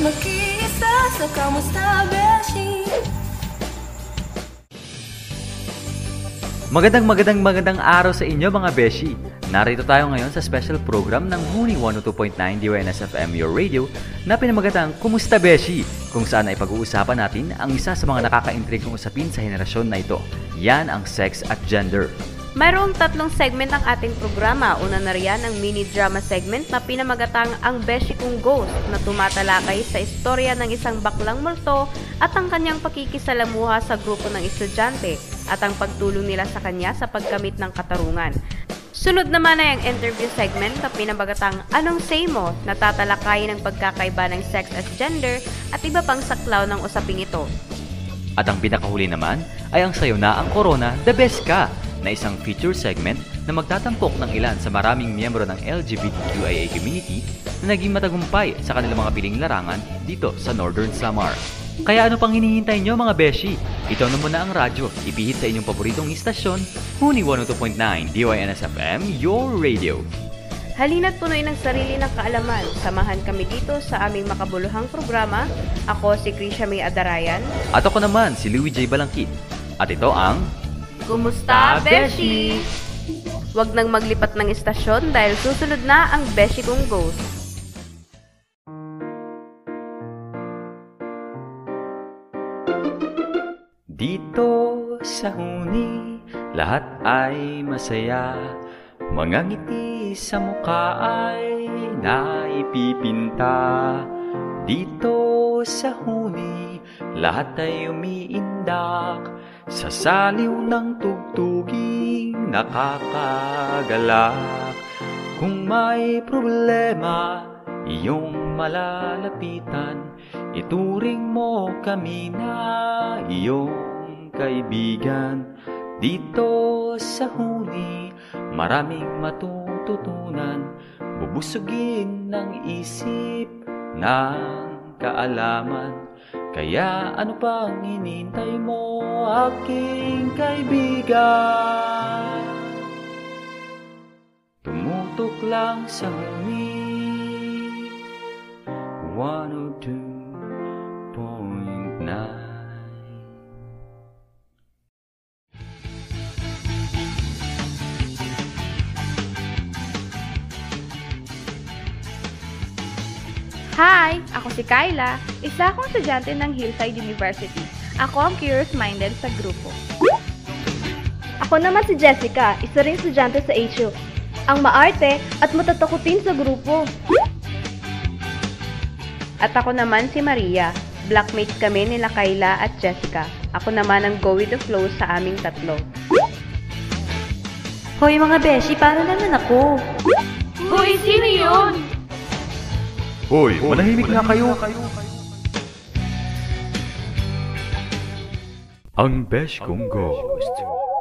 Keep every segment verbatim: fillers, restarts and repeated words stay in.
mag-iisa sa Kamusta Beshi. Magandang magandang magandang araw sa inyo mga Beshi! Narito tayo ngayon sa special program ng Huni one oh two point nine D Y N S F M Your Radio na pinamagatang Kumusta Beshi? Kung saan ay pag-uusapan natin ang isa sa mga nakaka-intrigong usapin sa henerasyon na ito. Yan ang sex at gender. Mayroong tatlong segment ang ating programa. Una na riyan ang mini-drama segment na pinamagatang Ang Beshi Kong Ghost na tumatalakay sa istorya ng isang baklang multo at ang kanyang pakikisalamuha sa grupo ng estudyante at ang pagtulong nila sa kanya sa pagkamit ng katarungan. Sunod naman ay ang interview segment na pinamagatang Anong Say Mo na tatalakayin ang pagkakaiba ng sex at gender at iba pang saklaw ng usaping ito. At ang pinakahuli naman ay ang Sayo na ang Corona, The Best Ka! Na isang feature segment na magtatampok ng ilan sa maraming miyembro ng L G B T Q I A community na naging matagumpay sa kanilang mga piling larangan dito sa Northern Samar. Kaya ano pang hinihintay nyo mga Beshi? Ito na muna ang radyo, ipihit sa inyong paboritong istasyon, Huni one oh two point nine D Y N S F M, Your Radio. Halina't punoy ng sarili ng kaalaman. Samahan kami dito sa aming makabuluhang programa. Ako si Krisha May Adarayan. At ako naman si Louie J. Balangkit. At ito ang Kumusta Beshi? Huwag nang maglipat ng istasyon dahil susunod na ang Beshi Kong Ghost. Dito sa Huni, lahat ay masaya. Mga ngiti sa mukha ay naipipinta. Dito sa Huni, lahat ay umiindak sa saliw ng tugtuging nakakagalak. Kung may problema iyong malalapitan, ituring mo kami na iyong kaibigan. Dito sa Huni, maraming matututunan, bubusugin ng isip ng kaalaman. Kaya ano pang hinintay mo, aking kaibigan? Tumutok lang sa Huni one oh two point nine. Hi! Ako si Kyla, isa akong estudyante ng Hillside University. Ako ang curious-minded sa grupo. Ako naman si Jessica, isa ring estudyante sa H U. Ang maarte at matatakutin sa grupo. At ako naman si Maria. Blackmates kami nila Kyla at Jessica. Ako naman ang go with the flow sa aming tatlo. Hoy mga Beshi, para naman ako. Hoy, sino yun? Hoy, manahimik nga kayo. Ang Beshi Kong Ghost.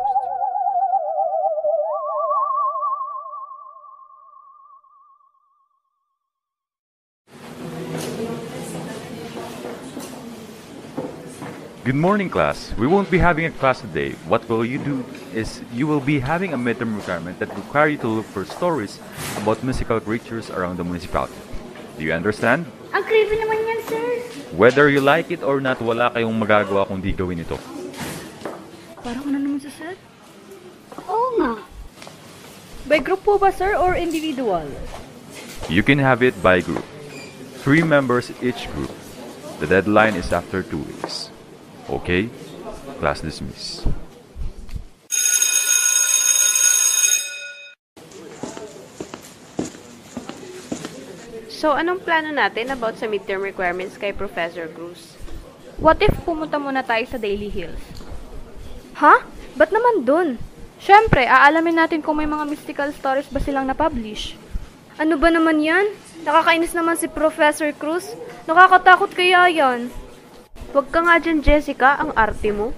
Good morning, class. We won't be having a class today. What will you do is you will be having a midterm requirement that require you to look for stories about mystical creatures around the municipality. Do you understand? Ang creepy naman yan, sir. Whether you like it or not, wala kayong magagawa kung di gawin ito. Parang ano naman sa sir? Oo nga. By group po ba, sir, or individual? You can have it by group. Three members each group. The deadline is after two weeks. Okay? Class dismissed. So, anong plano natin about sa midterm requirements kay Professor Cruz? What if pumunta muna tayo sa Daily Hills? Ha? Ba't naman dun? Siyempre, aalamin natin kung may mga mystical stories ba silang na-publish. Ano ba naman yan? Nakakainis naman si Professor Cruz. Nakakatakot kaya yan. Huwag ka nga dyan, Jessica, ang arte mo.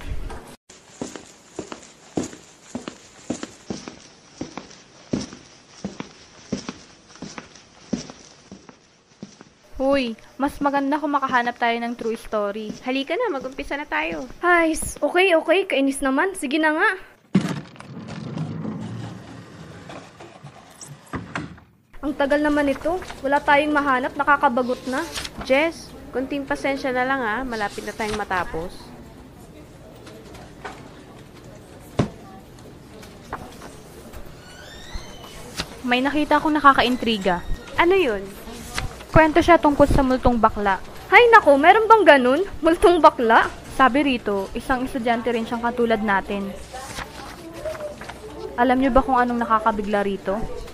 Huy, mas maganda kung makahanap tayo ng true story. Halika na, mag-umpisa na tayo. Ay, okay, okay. Kainis naman. Sige na nga. Ang tagal naman ito. Wala tayong mahanap, nakakabagot na. Jess, konting pasensya na lang ah, malapit na tayong matapos. May nakita akong nakakaintriga. Ano yun? Kwento siya tungkol sa multong bakla. Hay nako, meron bang ganun? Multong bakla? Sabi rito, isang estudyante rin siyang katulad natin. Alam niyo ba kung anong nakakabigla rito?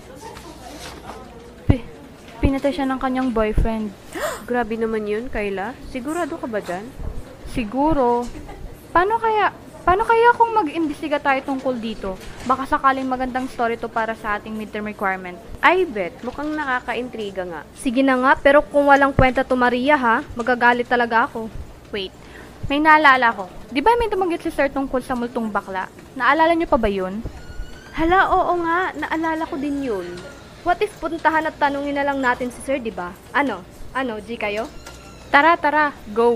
P- pinatay siya ng kanyang boyfriend. Grabe naman yun, Kayla. Sigurado ka ba dyan? Siguro. Paano kaya, paano kaya kung mag-imbestiga tayo tungkol dito? Baka sakaling magandang story to para sa ating midterm requirement. I bet, mukhang nakakaintriga nga. Sige na nga, pero kung walang kwenta to Maria ha, magagalit talaga ako. Wait, may naalala ko. Di ba may tumanggit si Sir tungkol sa multong bakla? Naalala niyo pa ba yun? Hala, oo nga, naalala ko din yun. What if puntahan at tanungin na lang natin si Sir, di ba? Ano? Ano, G kayo? Tara, tara, go!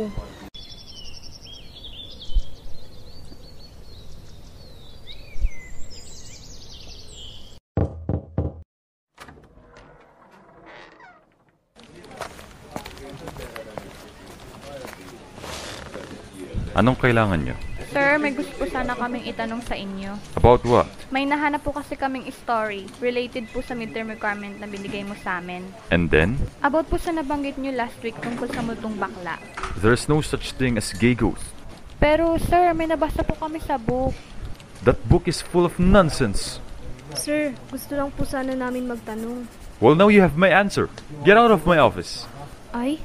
Anong kailangan nyo? Sir, may gusto po sana kaming itanong sa inyo. About what? May nahanap po kasi kaming story related po sa midterm requirement na binigay mo sa amin. And then? About po sa nabanggit nyo last week tungkol sa multong bakla. There's no such thing as gay ghost. Pero sir, may nabasa po kami sa book. That book is full of nonsense. Sir, gusto lang po sana namin magtanong. Well, now you have my answer. Get out of my office. Ay?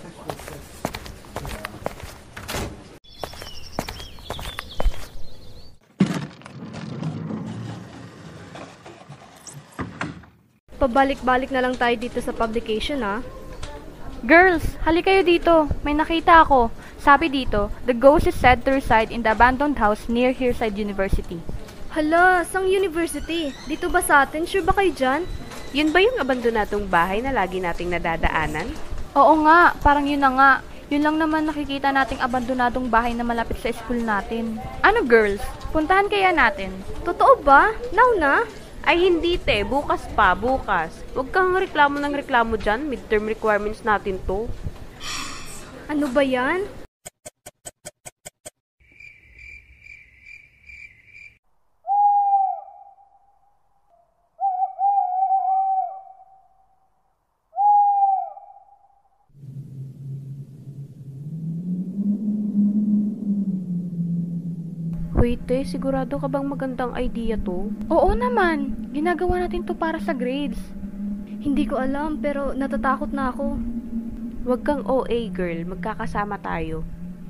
Pabalik-balik na lang tayo dito sa publication ha. Girls, hali kayo dito. May nakita ako. Sabi dito, the ghost is said to reside in the abandoned house near Hillside University. Hala, sang university? Dito ba sa atin? Sure ba kayo dyan? Yun ba yung abandonadong bahay na lagi nating nadadaanan? Oo nga, parang yun na nga. Yun lang naman nakikita nating abandonadong bahay na malapit sa school natin. Ano girls? Puntahan kaya natin? Totoo ba? Now na? Ay hindi te, bukas pa, bukas. Huwag kang reklamo ng reklamo dyan, midterm requirements natin to. Ano ba yan? Wait te, sigurado ka bang magandang idea to? Oo naman. Ginagawa natin to para sa grades. Hindi ko alam, pero natatakot na ako. Huwag kang O A girl, magkakasama tayo.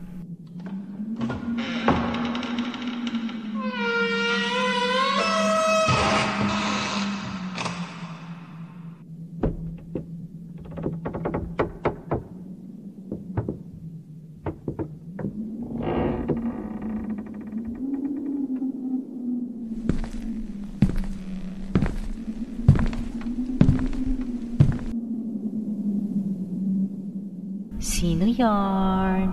Sino yarn?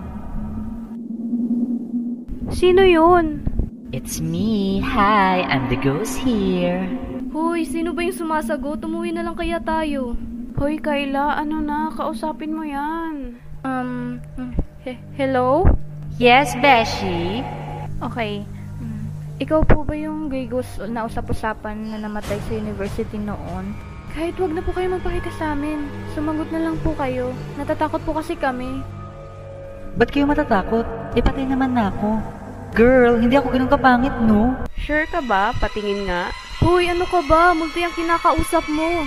Sino yun? It's me. Hi, I'm the ghost here. Hoy, sino ba yung sumasagot? Umuwi na lang kaya tayo. Hoy Kayla, ano na? Kausapin mo yan. Um, he- hello? Yes, Beshi? Okay. Mm, Ikaw po ba yung gay ghost na usap-usapan na namatay sa university noon? Kahit wag na po kayo magpakita sa amin. Sumagot na lang po kayo. Natatakot po kasi kami. Ba't kayo matatakot? Eh, patay naman na ako. Girl, hindi ako ganun kapangit, no? Sure ka ba? Patingin nga. Hoy, ano ka ba? Multi ang kinakausap mo.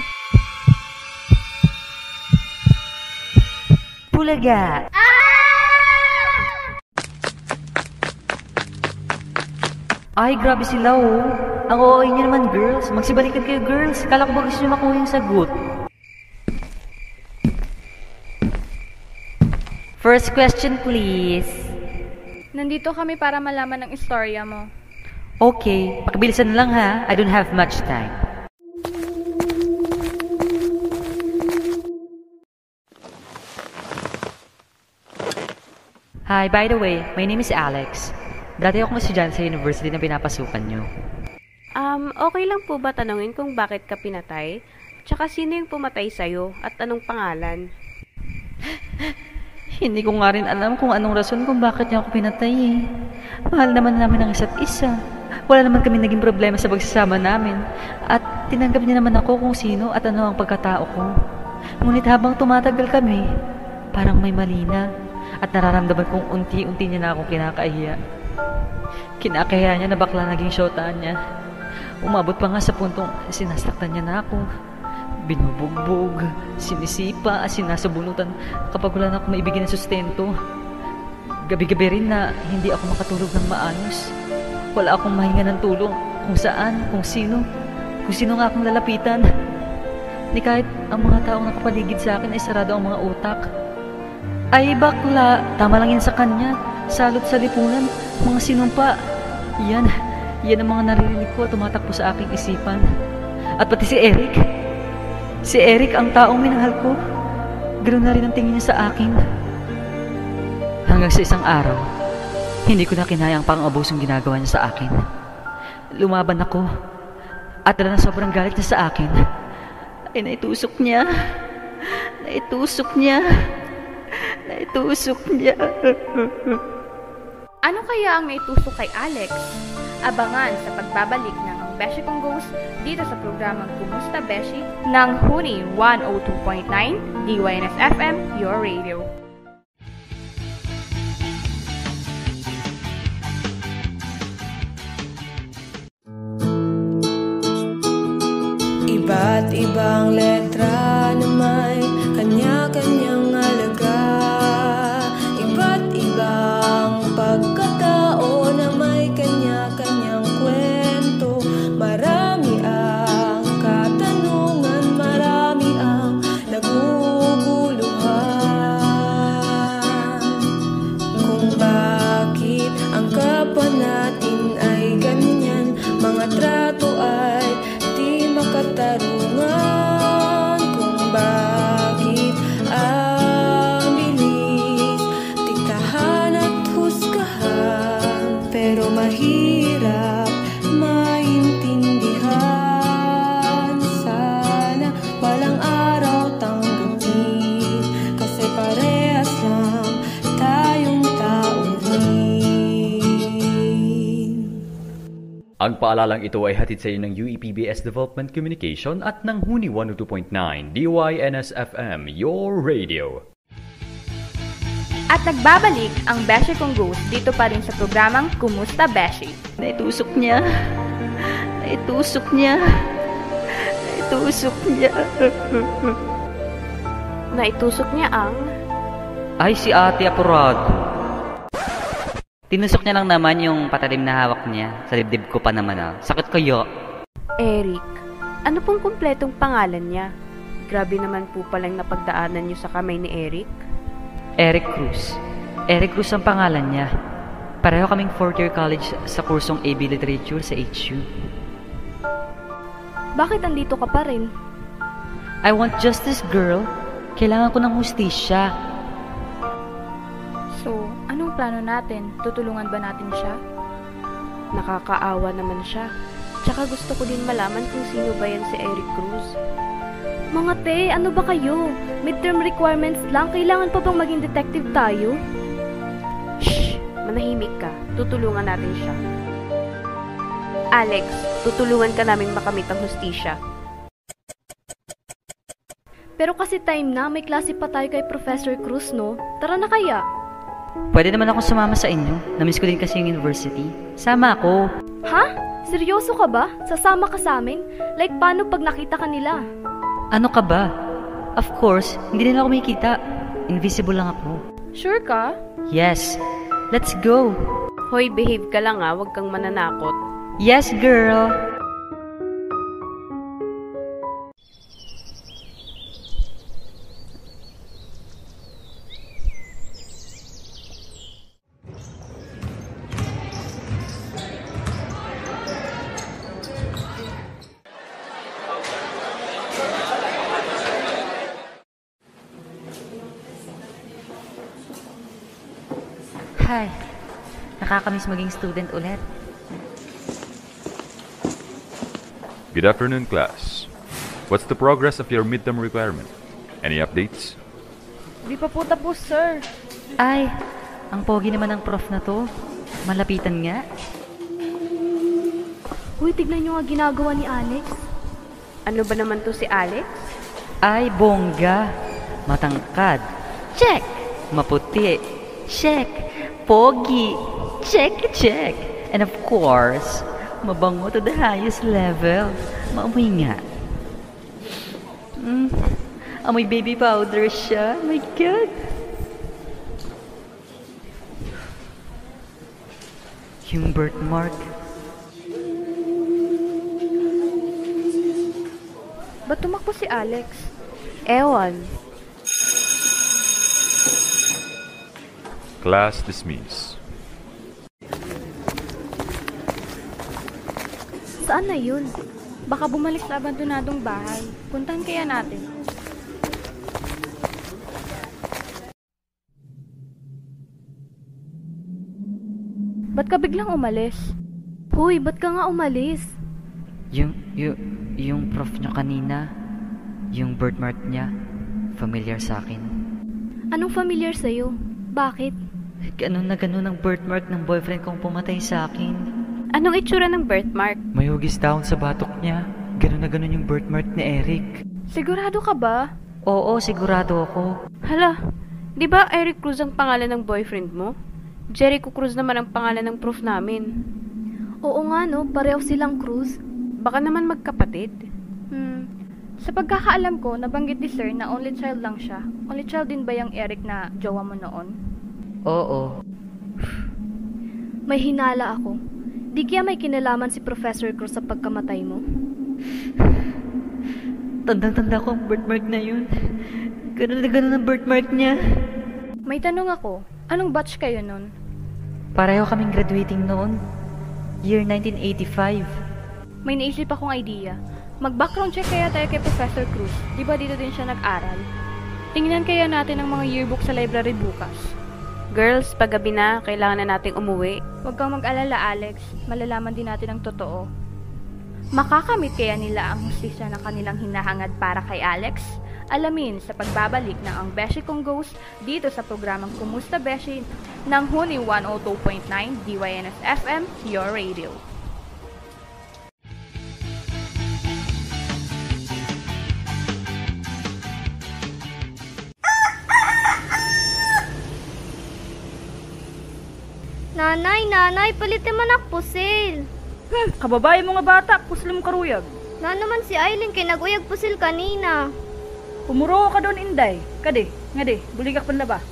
Bulaga! Ay, grabe sila, oh. Ang O A niyo naman, girls. Magsibalikan kayo, girls. Kala ko ba gusto niyo makuha yung sagot? First question, please. Nandito kami para malaman ang istorya mo. Okay, pakibilisan na lang ha. I don't have much time. Hi, by the way, my name is Alex. Dati akong estudyante sa university na pinapasukan nyo. Um, okay lang po ba tanungin kung bakit ka pinatay? Tsaka sino yung pumatay sa'yo at anong pangalan? Hindi ko nga rin alam kung anong rason kung bakit niya ako pinatay eh. Mahal naman namin ang isa't isa. Wala naman kami naging problema sa pagsasama namin. At tinanggap niya naman ako kung sino at ano ang pagkatao ko. Ngunit habang tumatagal kami, parang may mali na. At nararamdaman kong unti-unti niya na akong kinakahiya. Kinakahiya niya na bakla naging syota niya. Umabot pa nga sa puntong sinasaktan niya na ako. Binubugbog, sinisipa, sinasabunutan kapag wala na akong maibigay na sustento. Gabi-gabi rin na hindi ako makatulog ng maayos. Wala akong mahinga ng tulong kung saan, kung sino, kung sino nga akong lalapitan. Ni kahit ang mga taong nakapaligid sa akin ay sarado ang mga utak. Ay bakla, tama lang yan sa kanya. Salot sa lipunan, mga sinumpa. Yan, yan ang mga naririnig ko at tumatakbo sa aking isipan. At pati si Eric. Si Eric ang taong minahal ko. Ganoon na rin ang tingin niya sa akin. Hanggang sa isang araw, hindi ko na kinaya ang pang-abusong ginagawa niya sa akin. Lumaban ako. At dala na sobrang galit niya sa akin, ay naitusok niya. Naitusok niya. Naitusok niya. Ano kaya ang naitusok kay Alex? Abangan sa pagbabalik ng Ang Beshi Kong Ghost dito sa programang Kumusta Beshi ng Huni one oh two point nine D Y N S F M, your radio. Iba't ibang letra na may kanya-kanyang halaga. Iba't ibang pagkatao na may kanya-kanyang kwento. Marami ang katanungan, marami ang naguguluhan. Kung bakit ang kapwa natin ay ganyan, mga trato ay di makatarungan. Kung bakit ang bilis tiktahan at husgahan, pero mahirap maintindihan. Sana balang araw tanggapin, kasi parehas lang tayong tao rin. Ang paalalang ito ay hatid sa iyo ng U E P B S Development Communication at ng Huni one oh two point nine D Y N S F M, your radio. At nagbabalik ang Beshi Kong Ghost dito pa rin sa programang Kumusta Beshi. Naitusok niya. Naitusok niya. Naitusok niya. Naitusok niya ang... Ay, si Ate Apurado. Tinusok niya lang naman yung patalim na hawak niya. Sa dibdib ko pa naman ah. Sakit kayo. Eric. Ano pong kumpletong pangalan niya? Grabe naman po palang napagdaanan niyo sa kamay ni Eric. Eric Cruz. Eric Cruz ang pangalan niya. Pareho kaming fourth year college sa kursong A B Literature sa H U. Bakit andito ka pa rin? I want justice, girl. Kailangan ko ng hustisya. So, anong plano natin? Tutulungan ba natin siya? Nakakaawa naman siya. Tsaka gusto ko din malaman kung sino ba yan si Eric Cruz. Mga te, ano ba kayo? Midterm requirements lang, kailangan pa bang maging detective tayo? Shh! Manahimik ka. Tutulungan natin siya. Alex, tutulungan ka namin makamit ang hustisya. Pero kasi time na, may klase pa tayo kay Professor Cruz, no? Tara na kaya? Pwede naman ako sumama sa inyo. Namiss ko din kasi yung university. Sama ako. Ha? Seryoso ka ba? Sasama ka sa amin? Like paano pag nakita ka nila? Ano ka ba? Of course, hindi nila ako makikita. Invisible lang ako. Sure ka? Yes. Let's go. Hoy, behave ka lang ah. Huwag kang mananakot. Yes, girl. Hi. Nakakamiss maging student ulit. Good afternoon, class. What's the progress of your midterm requirement? Any updates? Di pa po tapos, sir. Ay, ang pogi naman ng prof na to. Malapitan nga. Uy, tignan nyo nga ginagawa ni Alex. Ano ba naman to si Alex? Ay, bongga. Matangkad. Check! Maputi. Check! Pogi. Check, check. And of course, mabango to the highest level. Maamoy nga. Mm, amoy baby powder siya. My God. Yung birthmark. Ba't tumakbo si Alex? Ewan. Class dismissed. Saan na yun? Baka bumalik sa abandonadong bahay. Puntahan kaya natin. Ba't ka biglang umalis? Hoy, ba't ka nga umalis? Yung, yung, yung prof nyo kanina, yung birthmark niya, familiar sa akin. Anong familiar sa'yo? Bakit? Ganun na ganun ang birthmark ng boyfriend kong pumatay sa akin. Anong itsura ng birthmark? May hugis down sa batok niya. Ganun na ganun yung birthmark ni Eric. Sigurado ka ba? Oo, sigurado ako. Hala, di ba Eric Cruz ang pangalan ng boyfriend mo? Jericho Cruz naman ang pangalan ng prof namin. Oo nga no, pareho silang Cruz. Baka naman magkapatid. Hmm. Sa pagkakaalam ko, nabanggit ni sir na only child lang siya. Only child din ba yung Eric na jowa mo noon? Oo. May hinala ako. Di kaya may kinalaman si Professor Cruz sa pagkamatay mo? Tandang-tanda ko ang birthmark na yun. Ganun na ganun ang birthmark niya. May tanong ako, anong batch kayo nun? Pareho kaming graduating noon. Year nineteen eighty-five. May naisip akong idea. Mag-background check kaya tayo kay Professor Cruz. Di ba dito din siya nag-aral? Tingnan kaya natin ang mga yearbook sa library bukas. Girls, paggabi na, kailangan na nating umuwi. Huwag kang mag-alala, Alex. Malalaman din natin ang totoo. Makakamit kaya nila ang hustisya ng kanilang hinahangad para kay Alex? Alamin sa pagbabalik ng Ang Beshi Kong Ghost dito sa programang Kumusta Beshi ng Huni one oh two point nine D Y N S F M, your radio. Nanay, nanay, palitin man ako pusil. Hmm, kababae mo nga bata, puslim karuyag. Na naman si Aileen kay naguyag pusil kanina. Pumuro ka doon, Inday. Kade, nga de, buligak pan laba.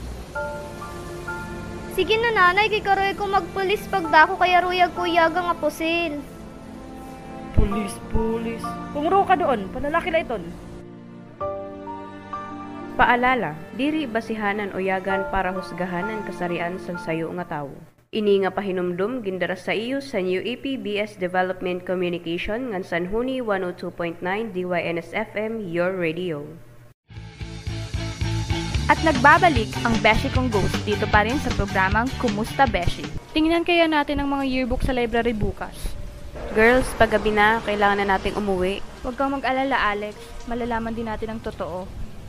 Sige na nanay, kay karoy ko magpulis pagdako kaya ruyag kuyaga nga pusil. Pulis, pulis. Pumuro ka doon, panalaki la iton. Paalala, diri basihanan o yagan para husgahanan kasarian sa sayo nga tawo. Ini nga pahinumdum gindara sa iyo sa New A P B S Development Communication ngan San Huni one oh two point nine D Y N S F M, your radio. At nagbabalik ang Beshi Kong Ghost dito pa rin sa programang Kumusta Beshi. Tingnan kaya natin ang mga yearbook sa library bukas. Girls, paggabi na, kailangan na nating umuwi. Huwag kang mag-alala, Alex. Malalaman din natin ang totoo.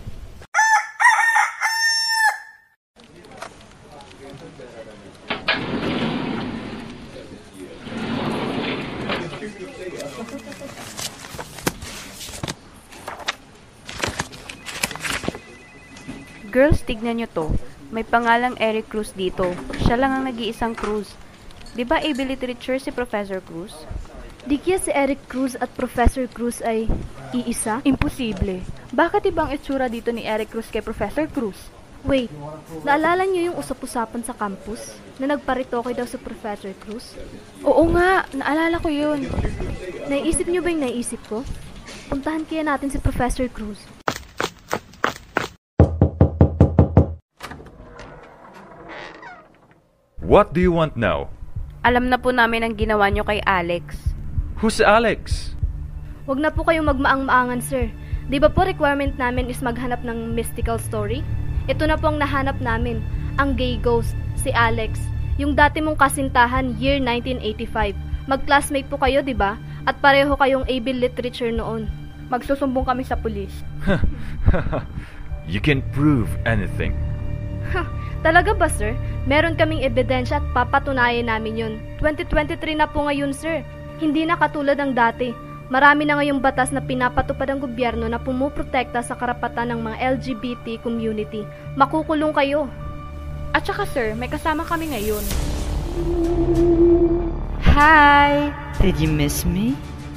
Girls, tignan nyo to. May pangalang Eric Cruz dito. Siya lang ang nag-iisang Cruz. Di ba A B Literature si Professor Cruz? Di kaya si Eric Cruz at Professor Cruz ay iisa? Imposible. Bakit ibang itsura dito ni Eric Cruz kay Professor Cruz? Wait, naalala niyo yung usap-usapan sa campus na nagparitoke daw sa Professor Cruz? Oo nga, naalala ko yun. Naisip niyo ba yung naisip ko? Puntahan kaya natin si Professor Cruz. What do you want now? Alam na po namin ang ginawa nyo kay Alex. Who's Alex? Huwag na po kayong magmaang-maangan, sir. Di ba po requirement namin is maghanap ng mystical story? Ito na po ang nahanap namin, ang gay ghost, si Alex. Yung dati mong kasintahan, year nineteen eighty-five. Mag-classmate po kayo, di ba? At pareho kayong A B Literature noon. magsusumbong kami sa pulis. You can't prove anything. Talaga ba, sir? Meron kaming ebidensya at papatunayan namin yun. twenty twenty-three na po ngayon, sir. Hindi na katulad ng dati. Marami na ngayong batas na pinapatupad ng gobyerno na pumuprotekta sa karapatan ng mga L G B T community. Makukulong kayo. At saka sir, may kasama kami ngayon. Hi! Did you miss me?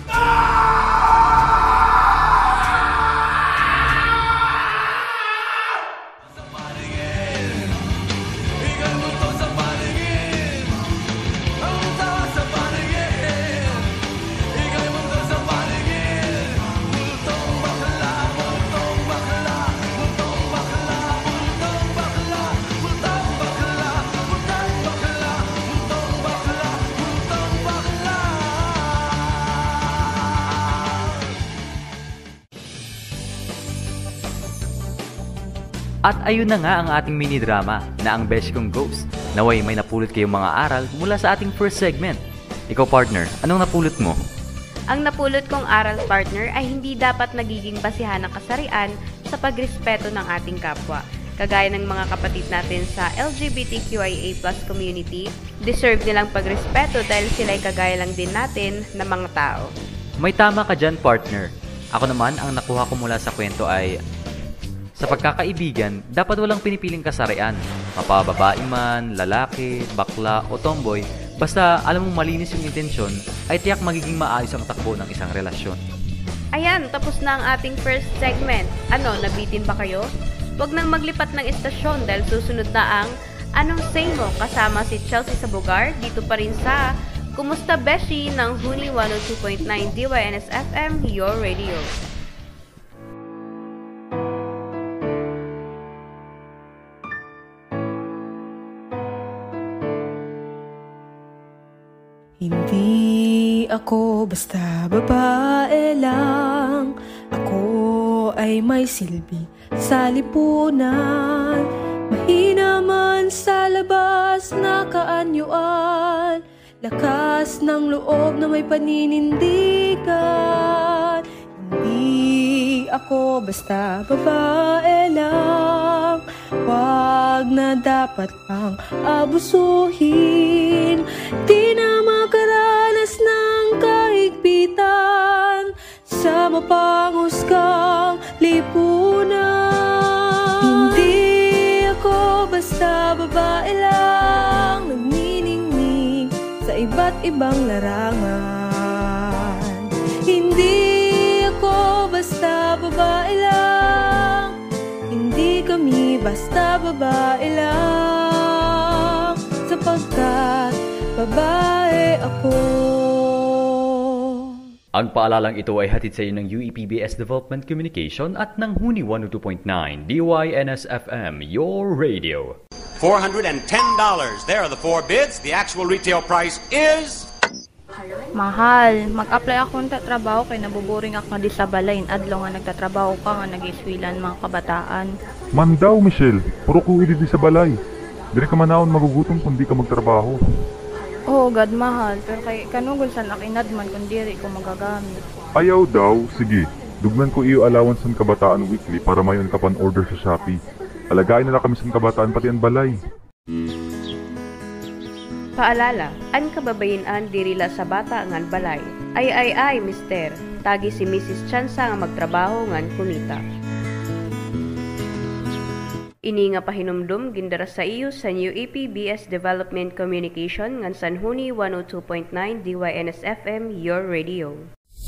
At ayun na nga ang ating mini-drama na ang Beshi Kong Ghost. Naway may napulot kayong mga aral mula sa ating first segment. Ikaw partner, anong napulot mo? Ang napulot kong aral, partner, ay hindi dapat nagiging basihan ng kasarian sa pagrespeto ng ating kapwa. Kagaya ng mga kapatid natin sa L G B T Q I A plus community, deserve nilang pagrespeto dahil sila'y kagaya lang din natin na mga tao. May tama ka dyan, partner. Ako naman, ang nakuha ko mula sa kwento ay sa pagkakaibigan, dapat walang pinipiling kasarian. Mapababae man, lalaki, bakla o tomboy, basta alam mong malinis yung intensyon, ay tiyak magiging maayos ang takbo ng isang relasyon. Ayan, tapos na ang ating first segment. Ano, nabitin ba kayo? Huwag nang maglipat ng istasyon dahil susunod na ang Anong Say Mo kasama si Chelsea Sabugar dito pa rin sa Kumusta Beshi ng Huni one oh two point nine D Y N S F M, Your Radio. Hindi ako basta babae lang. Ako ay may silbi sa lipunan. Mahina man sa labas na kaanyuan. Lakas ng loob na may paninindigan. Hindi ako basta babae lang. Wag na dapat pang abusuhin. Di na makaranas ng kahigpitan sa mapanghusgang lipunan. Hindi ako basta babae lang, nagniningning sa iba't ibang larangan. Hindi ako basta babae lang, hindi kami basta babae lang, sapagkat babae ako. Ang paalalang ito ay hatid sa iyo ng U E P B S Development Communication at ng Huni one oh two point nine D Y N S F M, Your Radio. four hundred ten dollars. There are the four bids. The actual retail price is... Mahal, mag-apply ako ng tatrabaho kay nabuboring ako di sa balay. Adlaw nga nagtatrabaho ka nga nag-iswilan mga kabataan. Man daw, Michelle. Puro ko di sa balay. Diri ka manahon magugutom kung di ka magtrabaho. Oo, God, mahal. Pero kay kanugol sa nakinadman kung diri ko magagamit. Ayaw daw, sige. Dugnan ko iyo allowance ng kabataan weekly para mayon ka pan order sa Shopee. Alagain nila kami sa kabataan pati ang balay. Paalala, an kababayin-an dirila sa bata ngan balay. Ay ay ay, mister. Tagi si Missus Chansa nga magtrabaho ngan kumita. Ini nga pahinumdum gindara sa iyo sa U E P B S Development Communication ngan San Huni one oh two point nine D Y N S F M, Your Radio.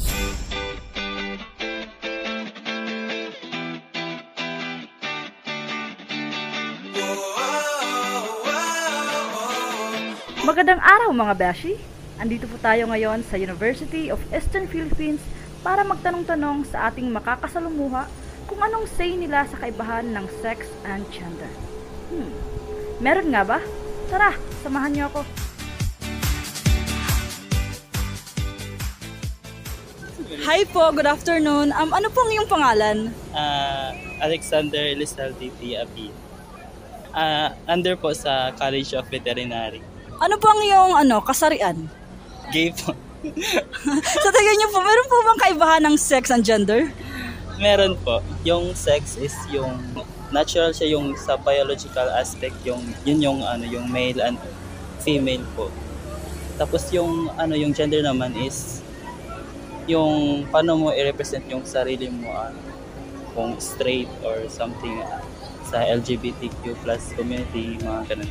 Magandang araw mga Beshi! Andito po tayo ngayon sa University of Eastern Philippines para magtanong-tanong sa ating makakasalumuha kung anong say nila sa kaibahan ng sex and gender. Hmm, meron nga ba? Tara, samahan niyo ako. Hi po, good afternoon. Um, ano pong iyong pangalan? Uh, Alexander Elizalde P. Abi. Uh, under po sa College of Veterinary. Ano po ang iyong ano, kasarian? Gay po. Sa tingin niyo po, meron po bang kaibahan ng sex and gender? Meron po. Yung sex is yung natural siya, yung sa biological aspect, yung yun yung ano, yung male and female po. Tapos yung ano, yung gender naman is yung paano mo i-represent yung sarili mo, uh, kung straight or something, uh, sa L G B T Q plus community, mga ganun.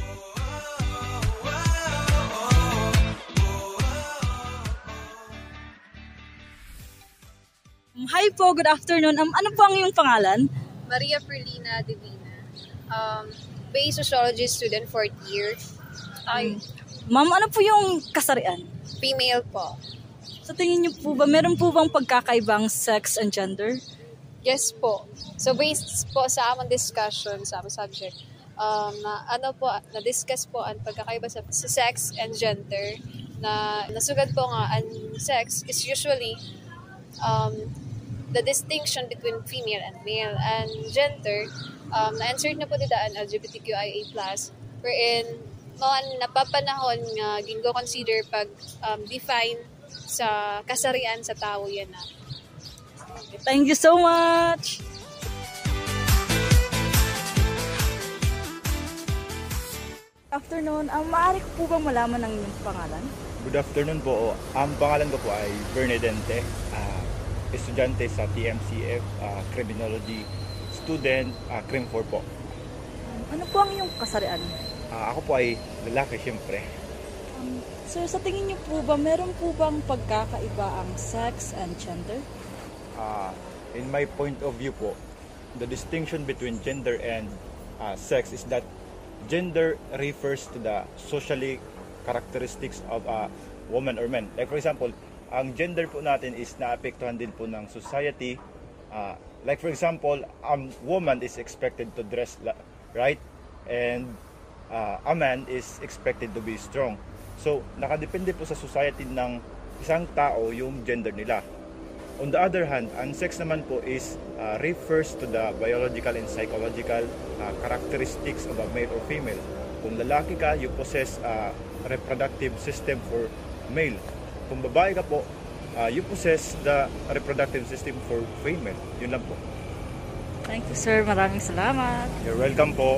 Hi po, good afternoon. Um, ano po ang iyong pangalan? Maria Perlina Divina. Um, B A Sociology student, fourth year. Ay, Ma'am, ano po yung kasarian? female po. Sa tingin niyo po ba, meron po bang pagkakaibang sex and gender? Yes po. So based po sa among discussion sa among subject, um, na ano po, na-discuss po ang pagkakaiba sa, sa sex and gender, na nasugad po nga ang sex is usually um, the distinction between female and male, and gender, um, na-insert na po dito ang L G B T Q I A plus, wherein mga napapanahon nga gingo consider pag um, define sa kasarian sa tao yan na. Thank you so much! Afternoon, um, maaari ko po bang malaman ang inyong pangalan? Good afternoon po. Ang pangalan ko po ay Bernadente, uh, estudyante sa T M C F, uh, Criminology student, uh, Crim four po. Ano po ang iyong kasarian? Uh, ako po ay lalaki, syempre. Um, sir, sa tingin niyo po ba, meron po bang pagkakaiba ang sex and gender? Uh, in my point of view po, the distinction between gender and uh, sex is that gender refers to the socially characteristics of a woman or man. Like for example, ang gender po natin is naapektuhan din po ng society. Uh, like for example, a woman is expected to dress right, and uh, a man is expected to be strong. So, nakadepende po sa society ng isang tao yung gender nila. On the other hand, ang sex naman po is uh, refers to the biological and psychological uh, characteristics of a male or female. Kung lalaki ka, you possess a reproductive system for male. Kung babae ka po, uh, you possess the reproductive system for female. Yun lang po. Thank you, sir. Maraming salamat. You're welcome po.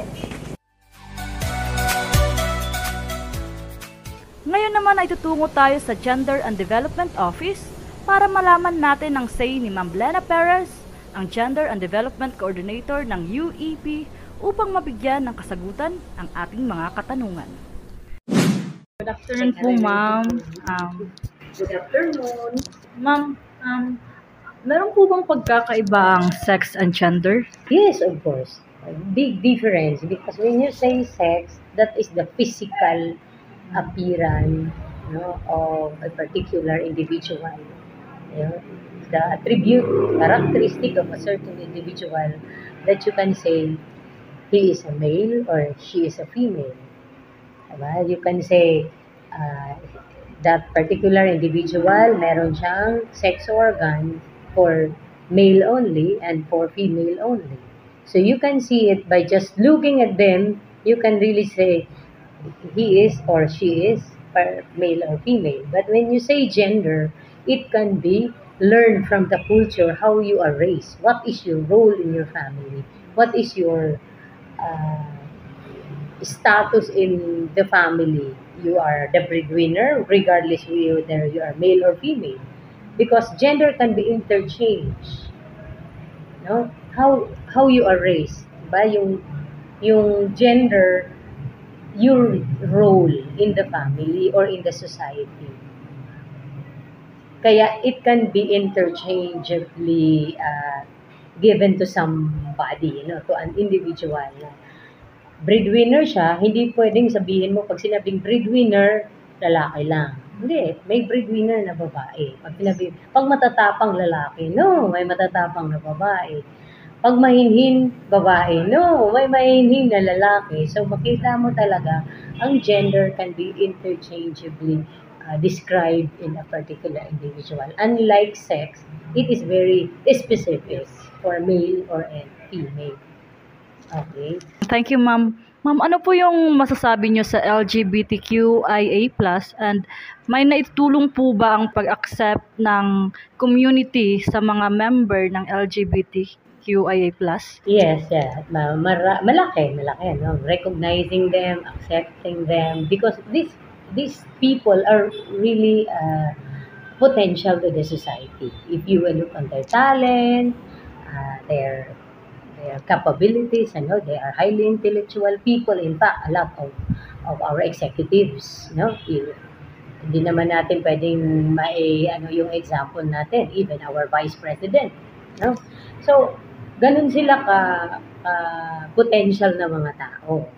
Ngayon naman ay tutungo tayo sa Gender and Development Office para malaman natin ang say ni Ma'am Lena Perez, ang Gender and Development Coordinator ng U E P, upang mabigyan ng kasagutan ang ating mga katanungan. Good afternoon po, Ma'am. Um, Good afternoon. Ma'am, um, meron po bang pagkakaiba ang sex and gender? Yes, of course. A big difference, because when you say sex, that is the physical appearance, you know, of a particular individual. You know, the attribute, characteristic of a certain individual that you can say he is a male or she is a female. Diba? You can say uh, that particular individual, meron siyang sex organ for male only and for female only. So you can see it by just looking at them. You can really say he is or she is male or female. But when you say gender, it can be learned from the culture, how you are raised. What is your role in your family? What is your uh, status in the family? You are the breadwinner, regardless whether you are male or female. Because gender can be interchanged. No? How how you are raised. Diba? Yung, yung gender, your role in the family or in the society. Kaya it can be interchangeably uh, given to somebody, you know, to an individual. Breadwinner siya, hindi pwedeng sabihin mo pag sinabing breadwinner, lalaki lang. Hindi, may breadwinner na babae. Pag sinabi, pag matatapang lalaki, no, may matatapang na babae. Pag mahinhin babae, no, may mahinhin na lalaki. So makita mo talaga, ang gender can be interchangeably uh, described in a particular individual. Unlike sex, it is very specific for male or female. Okay. Thank you, Ma'am. Ma'am, ano po yung masasabi nyo sa L G B T Q I A plus, and may naitulong po ba ang pag-accept ng community sa mga member ng L G B T Q I A plus? Yes, yeah. Ma- mara- malaki, malaki. No? Recognizing them, accepting them, because these these people are really uh, potential to the society. If you will look on their talent, uh, their their capabilities, ano, they are highly intellectual people. In fact, a lot of of our executives, no, you- hindi naman natin pwedeng mai ano yung example natin, even our vice president, no. So, ganun sila ka, ka potential na mga tao.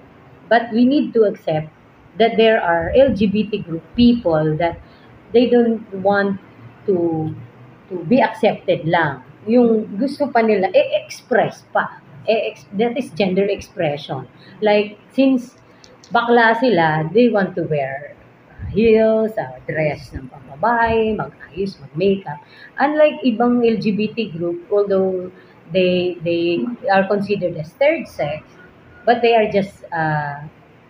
But we need to accept that there are L G B T group people that they don't want to to be accepted lang. Yung gusto pa nila, e-express pa. E-ex- that is gender expression. Like, since bakla sila, they want to wear heels, uh, dress ng pambabae, mag-ayos, mag-makeup. Unlike ibang L G B T group, although they they are considered as third sex, but they are just uh,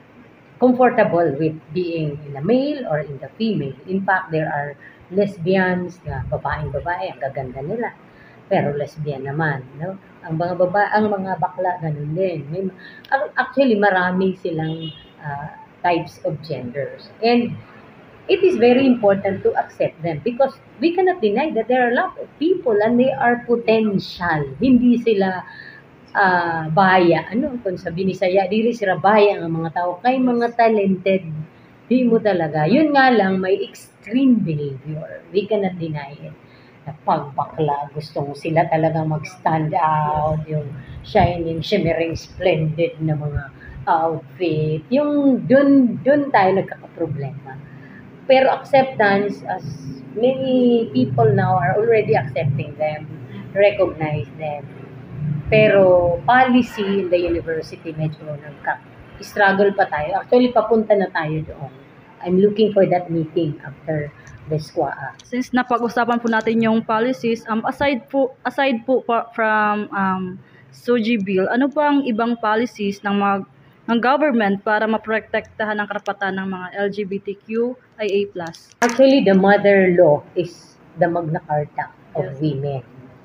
comfortable with being in the male or in the female. In fact, there are lesbians na babaeng-babae, ang gaganda nila. Pero lesbian naman, no? Ang mga baba, ang mga bakla ganun din. May, actually, marami silang uh, types of genders. And it is very important to accept them because we cannot deny that there are a lot of people and they are potential. Hindi sila uh, baya. Ano kung sabi ni Saya, dili sila baya ang mga tao. Kay mga talented, di mo talaga. Yun nga lang, may extreme behavior. We cannot deny it. Na pagbakla, gustong sila talaga mag-stand out, yung shining, shimmering, splendid na mga outfit. Yung dun, dun tayo nagkakaproblema. Pero acceptance, as many people now are already accepting them, recognize them. Pero policy in the university, medyo nagka-struggle pa tayo. Actually, papunta na tayo doon. I'm looking for that meeting after the S Q A. Since napag-usapan po natin yung policies, um, aside po, aside po pa, from um, S O G I bill, ano pa ang ibang policies ng mga ng government para maprotektahan ang karapatan ng mga L G B T Q I A plus? Actually, the mother law is the Magna Carta of yes. women.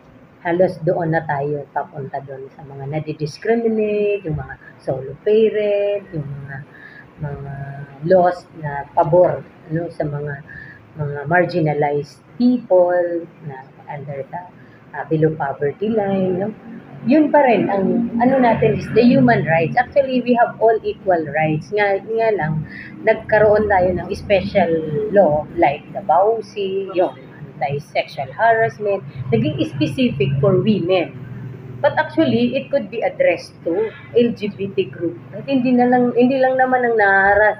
Halos doon na tayo papunta doon sa mga nadi-discriminate, yung mga solo parent, yung mga mga laws na pabor ano, sa mga mga marginalized people na under the uh, below poverty line, no? Yun pa rin ang ano natin is the human rights. Actually, we have all equal rights. Nga, nga lang, nagkaroon tayo ng special law like the B A U S I, yung anti-sexual harassment, naging specific for women. But actually, it could be addressed to L G B T group. At hindi na lang hindi lang naman ang naharas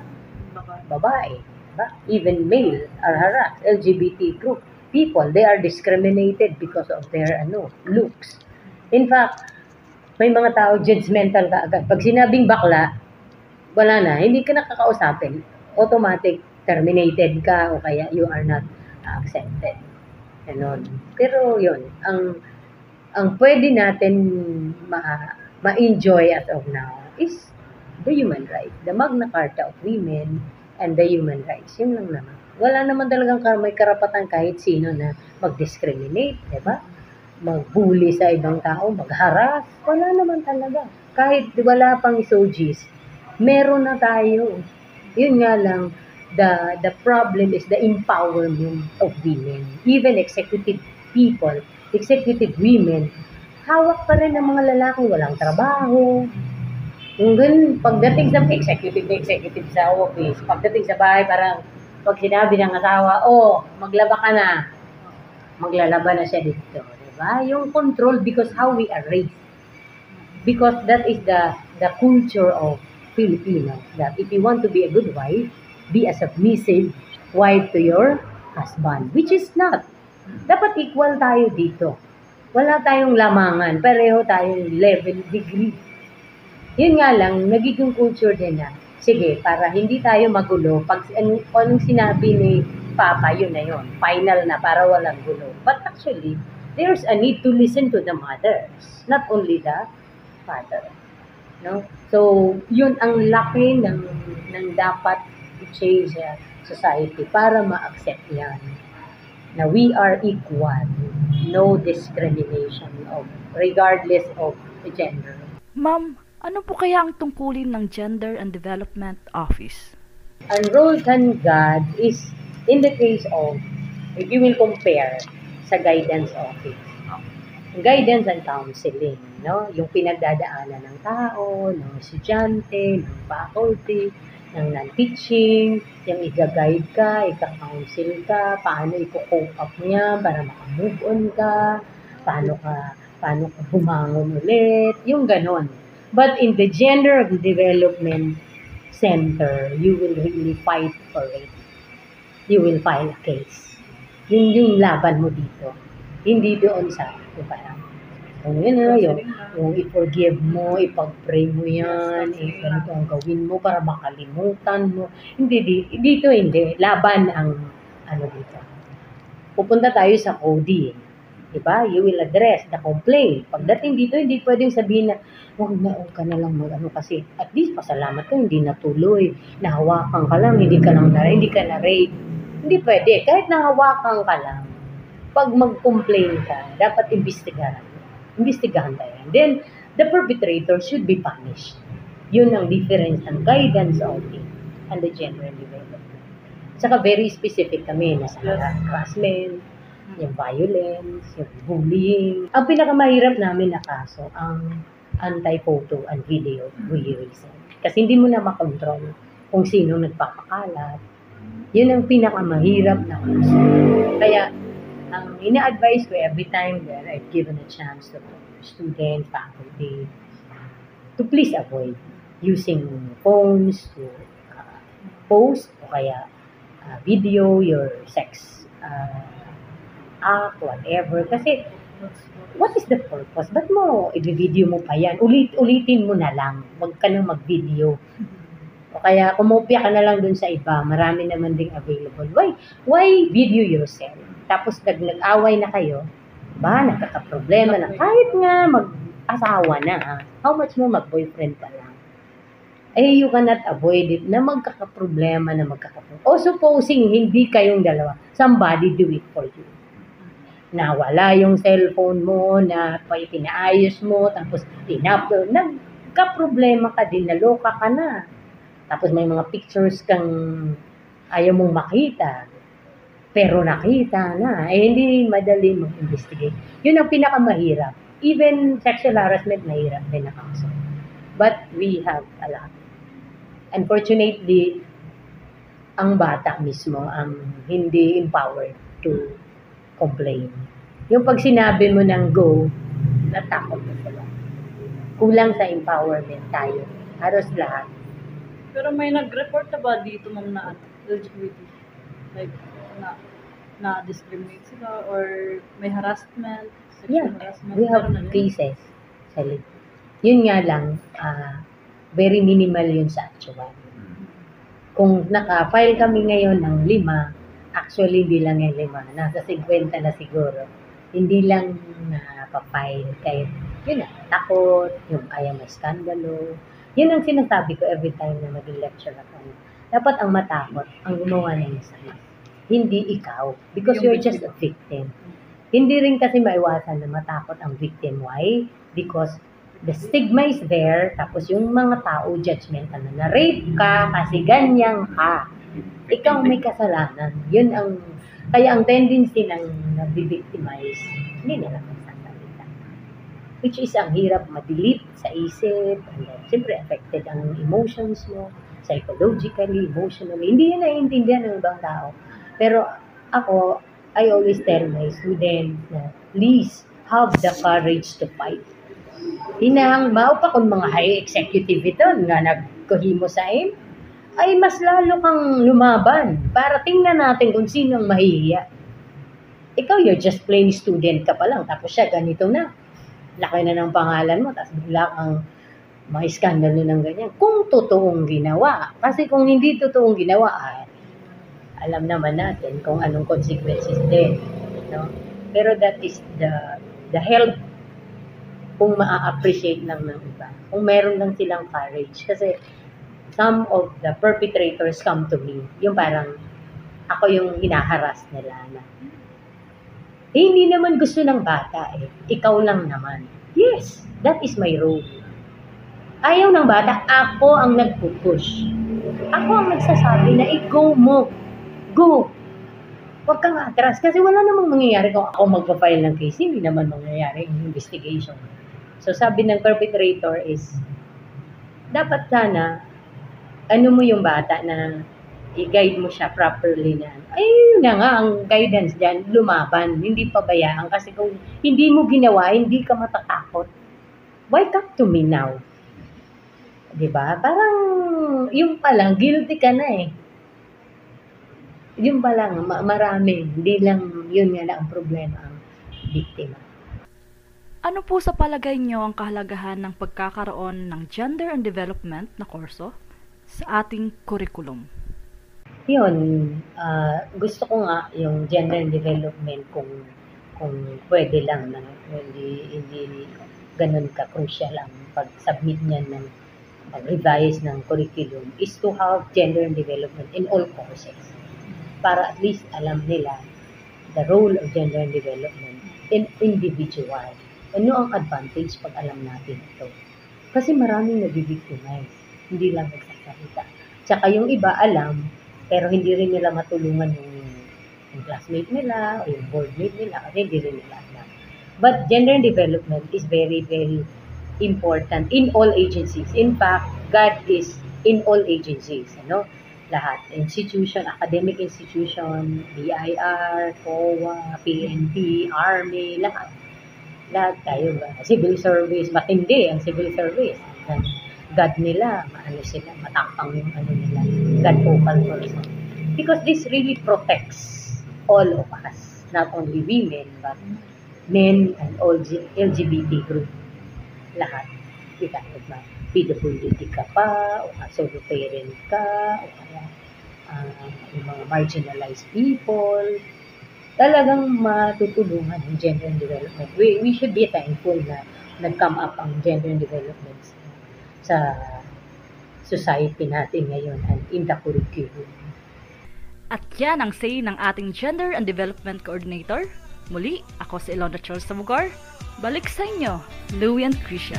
babae, ba? Even male are harassed. L G B T group people, they are discriminated because of their ano looks. In fact, may mga tao judgmental ka agad. Pag sinabing bakla, wala na, hindi ka nakakausapin. Automatic terminated ka o kaya you are not accepted. Ganon. Pero yun, ang ang pwede natin ma, ma-enjoy as of now is the human rights, the Magna Carta of women and the human rights. Yun lang naman. Wala naman talagang may karapatan kahit sino na mag-discriminate, di ba? Mag-bully sa ibang tao, mag-harass. Wala naman talaga. Kahit wala pang S O Gs, meron na tayo. Yun nga lang, the the problem is the empowerment of women. Even executive people, executive women, hawak pa rin ng mga lalaki, walang trabaho. Yung ganun, pagdating sa executive na executive sa office, pagdating sa bahay, parang pag sinabi ng asawa, oh, maglaba ka na, maglalaba na siya dito. Diba? Yung control because how we are raised. Because that is the the culture of Filipinos, that if you want to be a good wife, be a submissive wife to your husband, which is not. Dapat equal tayo dito. Wala tayong lamangan, pareho tayong level, degree. Yun nga lang, nagiging culture din na, sige, para hindi tayo magulo, pag an, anong sinabi ni Papa, yun na yun, final na, para walang gulo. But actually, there's a need to listen to the mothers, not only the father. No? So, yun ang laki ng, ng dapat i-change sa society para ma-accept yan. Na we are equal, no discrimination of regardless of the gender. Ma'am, ano po kaya ang tungkulin ng Gender and Development Office? Ang role kan God is, in the case of, if you will compare sa guidance office, guidance and counseling, no? Yung pinagdadaanan ng tao, ng estudyante, ng faculty, ng non-teaching, yung i-guide ka, i-counsel ka, paano i-cope up niya para makamove on ka, paano ka, paano ka bumangon ulit, yung ganon. But in the Gender Development Center, you will really fight for it. You will file a case. Yun yung laban mo dito. Hindi doon sa, yung parang, yung yun na, yung, yung i-forgive mo, ipag-pray mo yan, eh, ganito ang gawin mo para makalimutan mo. Hindi, di, dito hindi. Laban ang, ano dito. Pupunta tayo sa C O D I. Diba? You will address the complaint. Pagdating dito, hindi pwedeng sabihin na, huwag na, huwag ka na lang mag-ano kasi, at least pasalamat ka, hindi natuloy. Nahawakan ka lang, hindi ka lang na, hindi ka na-rape. Hindi pwede. Kahit nahawakan ka lang, pag mag-complain ka, dapat imbestigahan. Imbestigahan tayo. Then, the perpetrator should be punished. Yun ang difference ng guidance office and the general development. Saka very specific kami na sa harassment, yung violence, yung bullying. Ang pinakamahirap namin na kaso, ang anti-photo and video voyeurism. Kasi hindi mo na makontrol kung sino nagpapakalat. Yun ang pinakamahirap na kaso. Kaya, ang ina-advise ko every time that I've given a chance to students, faculty, to please avoid using phones to uh, post o kaya uh, video your sex uh, act, whatever. Kasi, what is the purpose? Ba't mo, i-video mo pa yan? Ulit, ulitin mo na lang. Huwag ka nang mag-video. O kaya, kumopya ka na lang dun sa iba. Marami naman ding available. Why? Why video yourself? Tapos nag nag-away na kayo, ba, nagkakaproblema na, kahit nga mag-asawa na, how much mo mag-boyfriend pa lang. Eh, you cannot avoid it na magkakaproblema na magkakaproblema. O supposing hindi kayong dalawa, somebody do it for you. Nawala yung cellphone mo, na pinaayos mo, tapos tinapos, nagkaproblema ka din, naloka ka na. Tapos may mga pictures kang ayaw mong makita. Pero nakita na, eh hindi madali mag-investigate. Yun ang pinakamahirap. Even sexual harassment, mahirap din na kaso. But we have a lot. Unfortunately, ang bata mismo ang hindi empowered to complain. Yung pag sinabi mo ng go, natakot mo sila. Kulang sa empowerment tayo. Halos lahat. Pero may nag-report na ba dito, ma'am, na L G B T? Like, na na discriminate sila or may harassment, sexual yeah, harassment. We have cases. Actually. Yun nga lang, uh, very minimal yun sa actual. Kung naka-file kami ngayon ng lima, actually hindi lang yung lima, nasa fifty na siguro. Hindi lang na-file kahit yun na, takot, yung kaya may skandalo. Yun ang sinasabi ko every time na mag-lecture ako. Dapat ang matakot, ang gumawa ng masama. Hindi ikaw. Because you're just a victim. Hindi rin kasi maiwasan na matakot ang victim. Why? Because the stigma is there, tapos yung mga tao judgmental na na-rape ka kasi ganyan ka. Ikaw may kasalanan. Yun ang, kaya ang tendency ng nabibictimize, hindi nila magsasalita. Which is ang hirap ma-delete sa isip, and then, siyempre affected ang emotions mo, psychologically, emotionally. Hindi yan naiintindihan ng ibang tao. Pero ako, I always tell my students na please have the courage to fight. Hinahang mao pa kung mga high executive ito nga nagkuhimo sa aim, ay mas lalo kang lumaban para tingnan natin kung sino ang mahihiya. Ikaw, you're just plain student ka pa lang, tapos siya ganito na. Laki na ng pangalan mo, tapos bigla kang may skandalo ng ganyan. Kung totoong ginawa. Kasi kung hindi totoong ginawa, ay, alam naman natin kung anong consequences din. No? Pero that is the the health kung maa-appreciate lang ng iba. Kung meron lang silang courage. Kasi some of the perpetrators come to me. Yung parang ako yung hinaharas nila na eh, hindi naman gusto ng bata eh. Ikaw lang naman. Yes, that is my role. Ayaw ng bata, ako ang nagpupush. Ako ang nagsasabi na, eh, go mo. Go. Huwag kang atras. Kasi wala namang mangyayari kung ako magpa-file ng case. Hindi naman mangyayari yung investigation. So, sabi ng perpetrator is, dapat sana, ano mo yung bata na i-guide mo siya properly na, ay, yun na nga, ang guidance dyan, lumaban, hindi pabayaan. Kasi kung hindi mo ginawa, hindi ka matatakot. Why come to me now? Diba? Parang, yung pa lang, guilty ka na eh. Yung pa lang, ma- marami. Hindi lang, yun nga na ang problema, ang biktima. Ano po sa palagay nyo ang kahalagahan ng pagkakaroon ng gender and development na kurso sa ating curriculum? Yun, uh, gusto ko nga yung gender and development kung kung pwede lang na hindi hindi ganun ka crucial ang pag-submit niyan ng pag-revise ng curriculum is to have gender and development in all courses para at least alam nila the role of gender and development in individual. Ano ang advantage pag alam natin ito? Kasi maraming nabibictimize, hindi lang nagsasalita. Tsaka yung iba alam, pero hindi rin nila matulungan yung, yung classmate nila o yung boardmate nila kasi hindi rin nila alam. But gender development is very, very important in all agencies. In fact, God is in all agencies. Ano? Lahat. Institution, academic institution, B I R, C O A, P N P, Army, lahat. Lahat tayo. Civil service, matindi ang civil service. God nila, ano sila, matapang yung ano nila, God vocal person. Because this really protects all of us, not only women, but men and all L G B T group. Lahat. Di ka, diba? P W D ka pa, o solo parent ka, o kaya uh, yung mga marginalized people. Talagang matutulungan yung gender and development. We, we should be thankful na nag-come up ang gender and development sa society natin ngayon and in the curriculum. At yan ang say ng ating Gender and Development Coordinator. Muli, ako si Ilona Charles Samugar. Balik sa inyo, Louie and Krisha.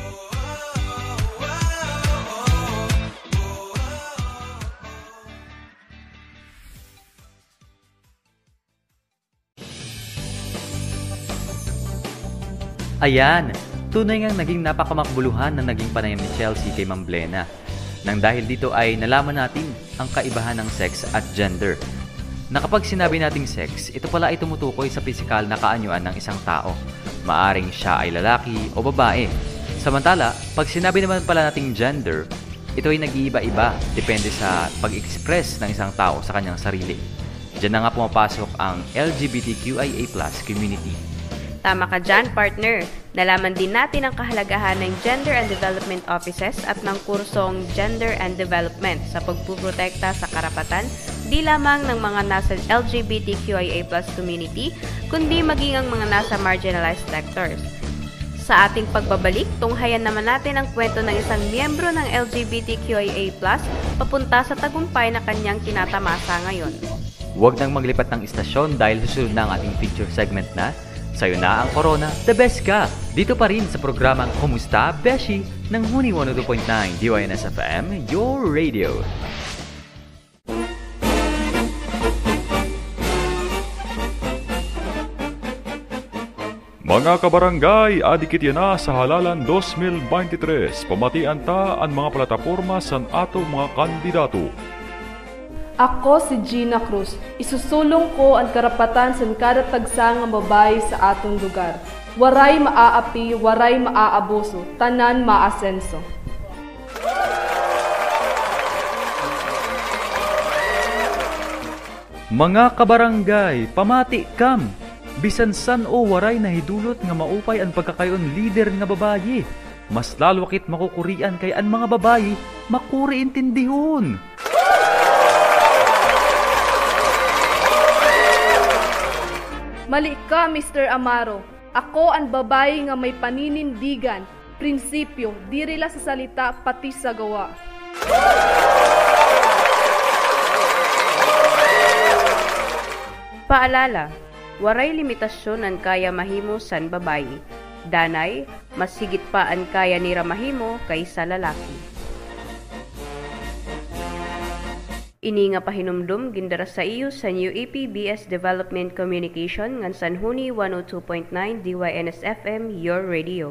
Ayan, tunay ngang naging napakamakbuluhan na naging panayam ni Chelsea kay Ma'am Blena. Nang dahil dito ay nalaman natin ang kaibahan ng sex at gender. Na kapag sinabi nating sex, ito pala ay tumutukoy sa pisikal na kaanyuan ng isang tao. Maaring siya ay lalaki o babae. Samantala, pag sinabi naman pala nating gender, ito ay nag-iiba-iba depende sa pag-express ng isang tao sa kanyang sarili. Diyan na nga pumapasok ang L G B T Q I A plus community. Tama ka dyan, partner. Nalaman din natin ang kahalagahan ng Gender and Development Offices at ng kursong Gender and Development sa pagpuprotekta sa karapatan di lamang ng mga nasa L G B T Q I A plus community, kundi maging ang mga nasa marginalized sectors. Sa ating pagbabalik, tunghayan naman natin ang kwento ng isang miyembro ng L G B T Q I A plus papunta sa tagumpay na kanyang tinatamasa ngayon. Huwag nang maglipat ng istasyon dahil susunod na ang ating feature segment na Sa'yo na ang Corona, the best ka! Dito pa rin sa programang Kumusta, Beshi? Ng Huni one oh two point nine D Y N S F M, your radio. Mga kabarangay, adikit yan na sa halalan twenty twenty-three. Pamatian ta ang mga plataporma sa ato mga kandidato. Ako si Gina Cruz. Isusulong ko ang karapatan sa kada tagsa nga babae sa atong lugar. Waray maaapi, waray maaabuso, tanan maasenso. Mga kabarangay, pamati kam! Bisan san o waray na hidulot nga maupay ang pagkakayon leader nga babayi. Mas lalo kit makukurian kay an mga babayi, makuri intindihon. Mali ka, Mister Amaro. Ako ang babae nga may paninindigan, prinsipyo, diri la sa salita pati sa gawa. Paalala, waray limitasyon ang kaya mahimo san babayi. Danay, mas higit pa ang kaya nira mahimo kaysa lalaki. Ini nga pahinumdum gindara sa iyo sa U E P B S Development Communication ngan San Huni one oh two point nine D Y N S F M, your radio.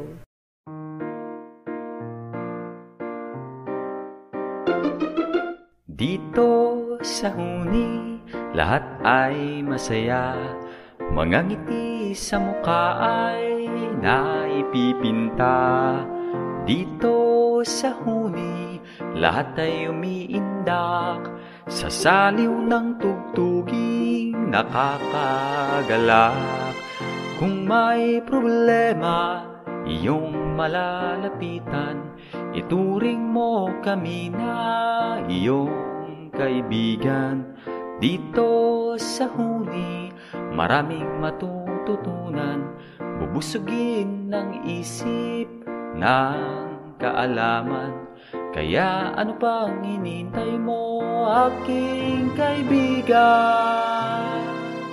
Dito sa Huni, lahat ay masaya. Mga ngiti sa mukha ay naipipinta. Dito sa Huni, lahat ay umiindak sa saliw ng tugtuging nakakagalak. Kung may problema, iyong malalapitan, ituring mo kami na iyong kaibigan. Dito sa Huni, maraming matututunan, bubusugin ng isip ng kaalaman. Kaya ano pang hinintay mo, aking kaibigan?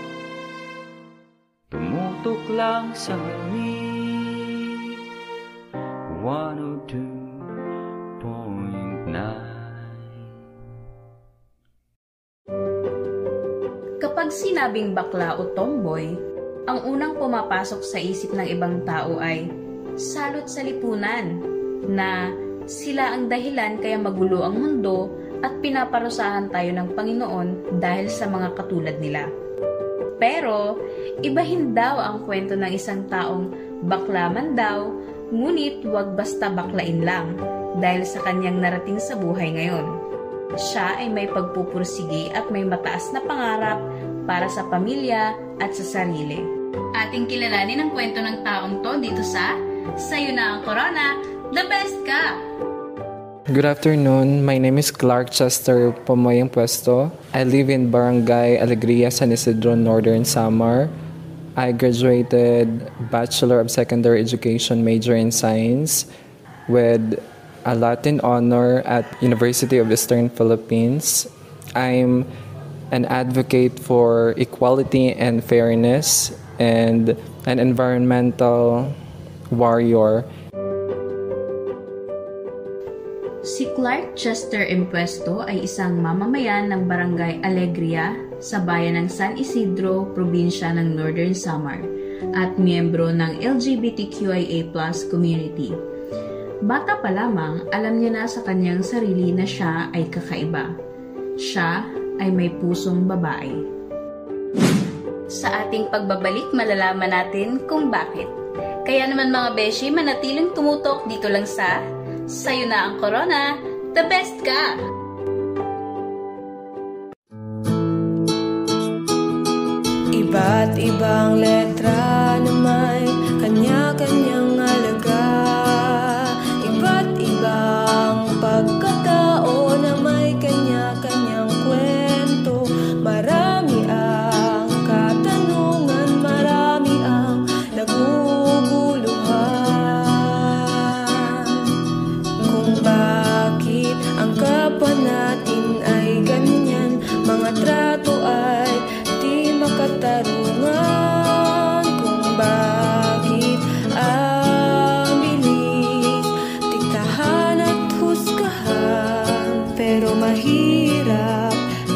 Tumutok lang sa Huni one oh two point nine. Kapag sinabing bakla o tomboy, ang unang pumapasok sa isip ng ibang tao ay salot sa lipunan, na sila ang dahilan kaya magulo ang mundo at pinaparusahan tayo ng Panginoon dahil sa mga katulad nila. Pero, ibahin daw ang kwento ng isang taong bakla man daw, ngunit huwag basta baklain lang dahil sa kanyang narating sa buhay ngayon. Siya ay may pagpupursige at may mataas na pangarap para sa pamilya at sa sarili. Ating kilalanin ang kwento ng taong to dito sa Sayo na ang Corona, the best ka! Good afternoon. My name is Clark Chester Pamoyang Puesto. I live in Barangay Alegria, San Isidro, Northern Samar. I graduated Bachelor of Secondary Education major in Science with a Latin honor at University of Eastern Philippines. I'm an advocate for equality and fairness and an environmental warrior. Si Clark Chester Impuesto ay isang mamamayan ng Barangay Alegria sa bayan ng San Isidro, probinsya ng Northern Samar at miyembro ng L G B T Q I A plus community. Bata pa lamang, alam niya na sa kanyang sarili na siya ay kakaiba. Siya ay may pusong babae. Sa ating pagbabalik, malalaman natin kung bakit. Kaya naman mga beshi, manatiling tumutok dito lang sa Sayo na ang Corona, the best ka! Iba't ibang letra na may kanya-kanyang halaga. Iba't ibang pagkatao na may kanya-kanyang kwento. Marami ang katanungan, marami ang naguguluhan. Kung bakit ang kapwa natin ay ganyan, mga trato ay di makatarungan. Kung bakit ang bilis diktahan at husgahan, pero mahirap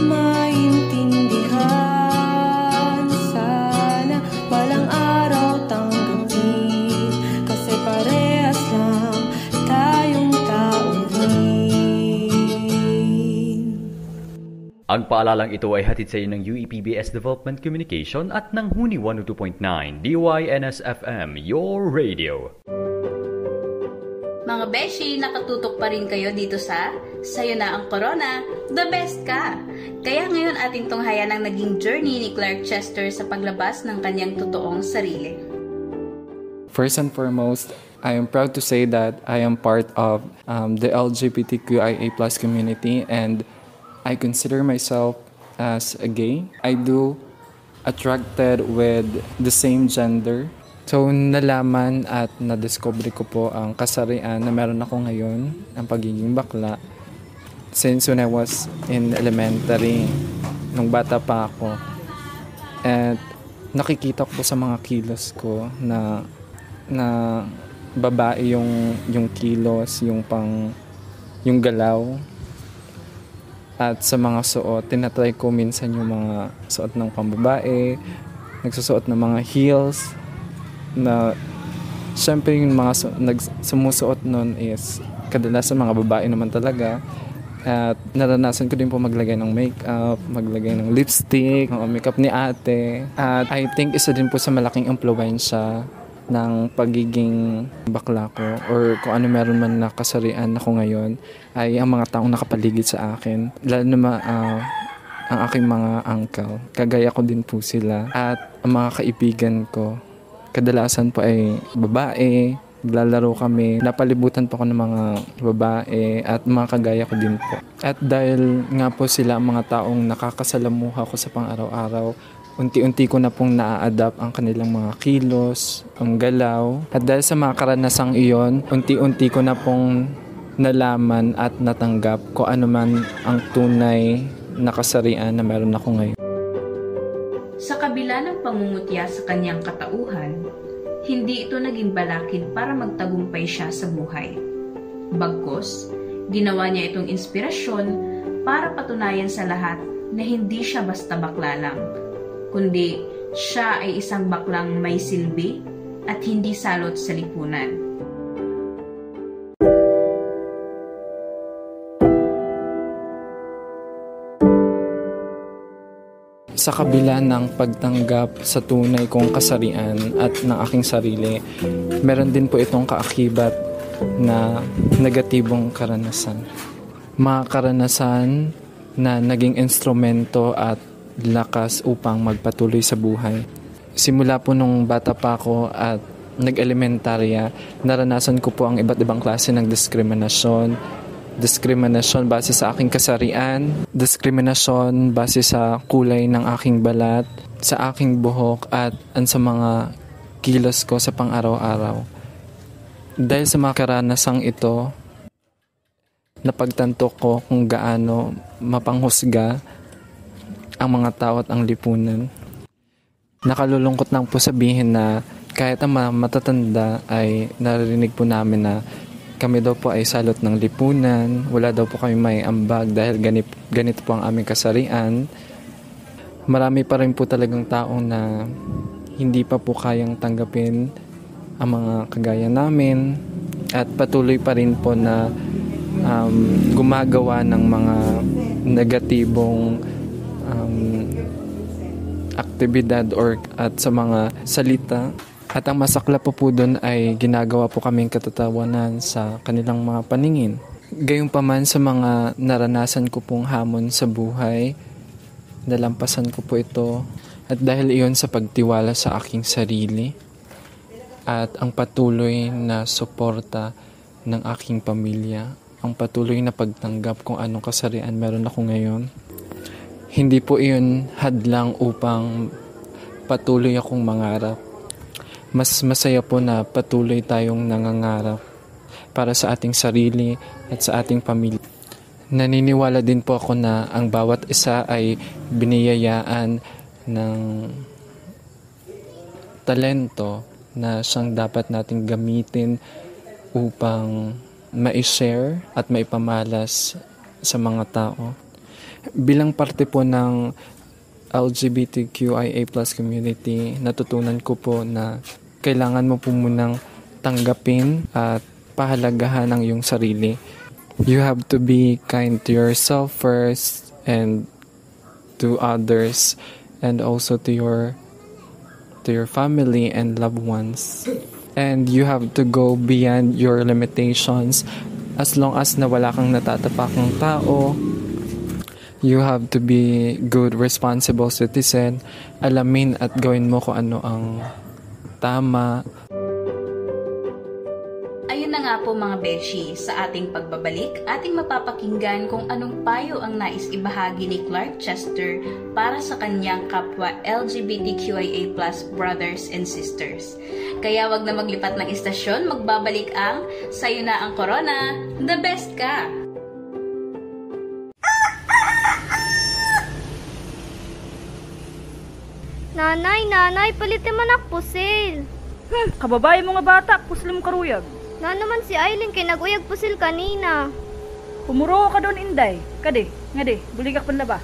maintindihan. Sana walang araw tanggapin, kasi parehas lang tayong tao rin. Ang paalalang ito ay hatid sa iyo ng U E P B S Development Communication at ng Huni one oh two point nine D Y N S F M, your radio. Mga beshi, nakatutok pa rin kayo dito sa Sayo na ang Corona, the best ka! Kaya ngayon ating tunghayan ang naging journey ni Clark Chester sa paglabas ng kanyang totoong sarili. First and foremost, I am proud to say that I am part of um, the L G B T Q I A plus community, and I consider myself as a gay. I do attracted with the same gender So, nalaman at na-discover ko po ang kasarian na meron ako ngayon, ang pagiging bakla, since when I was in elementary, nung bata pa ako. At nakikita ko po sa mga kilos ko na na babae yung yung kilos, yung pang yung galaw. At sa mga suot, tinatry ko minsan yung mga suot ng pambabae, nagsusuot ng mga heels, na syempre yung mga su- nag- sumusuot nun is kadalasan mga babae naman talaga. At naranasan ko din po maglagay ng makeup, maglagay ng lipstick, ng makeup ni ate. At I think isa din po sa malaking impluwensya ng pagiging bakla ko or kung ano meron man na kasarian ako ngayon ay ang mga taong nakapaligid sa akin. Lalo na ma- uh, ang aking mga uncle. Kagaya ko din po sila. At ang mga kaibigan ko, kadalasan po ay babae, naglalaro kami, napalibutan po ako ng mga babae at mga kagaya ko din po. At dahil nga po sila ang mga taong nakakasalamuha ko sa pang-araw-araw, unti-unti ko na pong na-adapt ang kanilang mga kilos, ang galaw. At dahil sa mga karanasang iyon, unti-unti ko na pong nalaman at natanggap kung ano man ang tunay na kasarian na meron ako ngayon. Sa kabila ng pangungutya sa kanyang katauhan, hindi ito naging balakid para magtagumpay siya sa buhay. Bagkus, ginawa niya itong inspirasyon para patunayan sa lahat na hindi siya basta bakla lang, kundi siya ay isang baklang may silbi at hindi salot sa lipunan. Sa kabila ng pagtanggap sa tunay kong kasarian at ng aking sarili, meron din po itong kaakibat na negatibong karanasan. Mga karanasan na naging instrumento at lakas upang magpatuloy sa buhay. Simula po nung bata pa ako at nag-elementarya, naranasan ko po ang iba't ibang klase ng diskriminasyon, diskriminasyon base sa aking kasarian, diskriminasyon base sa kulay ng aking balat, sa aking buhok at ang sa mga kilos ko sa pang-araw-araw. Dahil sa mga karanasang ito, napagtanto ko kung gaano mapanghusga ang mga tao at ang lipunan. Nakalulungkot lang po sabihin na kahit ang matatanda ay naririnig po namin na kami daw po ay salot ng lipunan, wala daw po kami may ambag dahil ganit, ganito po ang aming kasarian. Marami pa rin po talagang taong na hindi pa po kayang tanggapin ang mga kagaya namin at patuloy pa rin po na um, gumagawa ng mga negatibong um, aktibidad or at sa mga salita. At ang masakla po po doon ay ginagawa po kaming katatawanan sa kanilang mga paningin. Gayunpaman sa mga naranasan ko pong hamon sa buhay, nalampasan ko po ito. At dahil iyon sa pagtiwala sa aking sarili at ang patuloy na suporta ng aking pamilya, ang patuloy na pagtanggap kung anong kasarian meron ako ngayon, hindi po iyon hadlang upang patuloy akong mangarap. Mas masaya po na patuloy tayong nangangarap para sa ating sarili at sa ating pamilya. Naniniwala din po ako na ang bawat isa ay biniyayaan ng talento na siyang dapat nating gamitin upang ma-share at maipamalas sa mga tao. Bilang parte po ng L G B T Q I A plus community, natutunan ko po na kailangan mo po munang tanggapin at pahalagahan ang iyong sarili. You have to be kind to yourself first and to others and also to your to your family and loved ones. And you have to go beyond your limitations as long as na wala kang natatapakang tao. You have to be good, responsible citizen. Alamin at gawin mo kung ano ang tama. Ayun na nga nga po mga beshi, sa ating pagbabalik, ating mapapakinggan kung anong payo ang nais ibahagi ni Clark Chester para sa kanyang kapwa L G B T Q I A plus brothers and sisters. Kaya wag na maglipat ng istasyon, magbabalik ang Sayo na ang Corona, the best ka! Nanay, nanay, palitin man ako pusil. Hmm, kababae mo nga bata, pusil mo karuyag. Na naman si Aileen kay nag-uyag pusil kanina. Pumuro ka doon, Inday. Kade, nga de, buligak pan ba?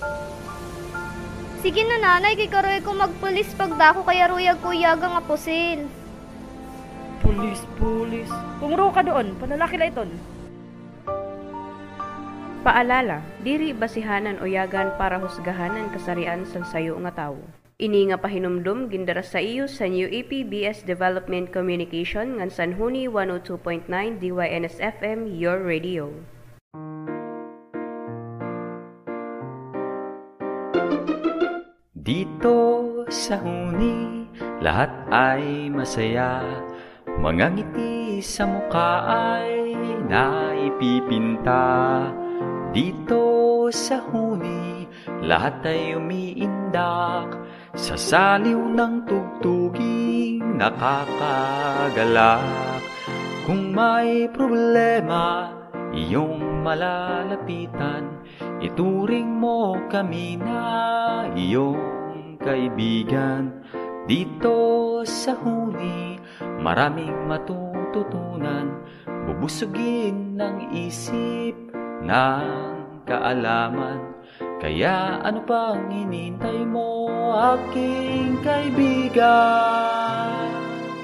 Sige na nanay, kay karuyag ko magpulis pagdako kaya ruyag ko yaga nga pusil. Pulis, pulis. Pumuro ka doon, panlalaki la iton. Paalala, diri basihanan o yagan para husgahanan kasarian sa sayo nga tawo. Ini nga pahinumdum gindara sa iyo sa New E P B S Development Communication ngan San Huni one oh two point nine D Y N S F M, your radio. Dito sa Huni, lahat ay masaya. Mga ngiti sa mukha ay naipipinta. Dito sa Huni, lahat ay umiindak sa saliw ng tugtuging nakakagalak. Kung may problema, iyong malalapitan, ituring mo kami na iyong kaibigan. Dito sa Huni, maraming matututunan, bubusugin ng isip ng kaalaman. Kaya ano pang hinintay mo, aking kaibigan?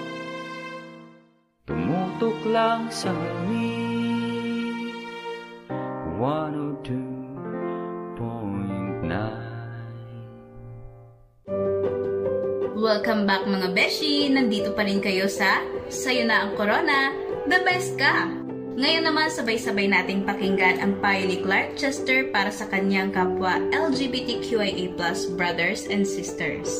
Tumutok lang sa Huni one oh two point nine. Welcome back mga beshi! Nandito pa rin kayo sa Sayo na ang Corona, the best ka! Ngayon naman sabay-sabay nating pakinggan ang payo ni Clark Chester para sa kanyang kapwa L G B T Q I A plus brothers and sisters.